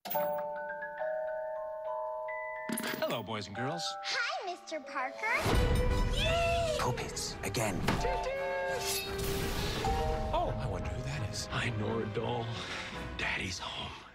Hello, boys and girls. Hi, Mr. Parker. Yay! Puppets, again. Oh, I wonder who that is. I know a doll. Daddy's home.